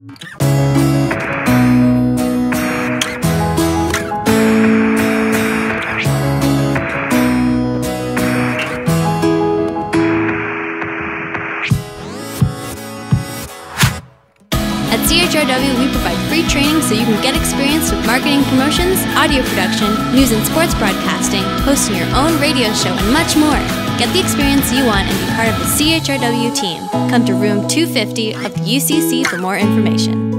At CHRW, we provide free training so you can get experience with marketing promotions, audio production, news and sports broadcasting, hosting your own radio show, and much more. Get the experience you want and be part of the CHRW team. Come to room 250 of the UCC for more information.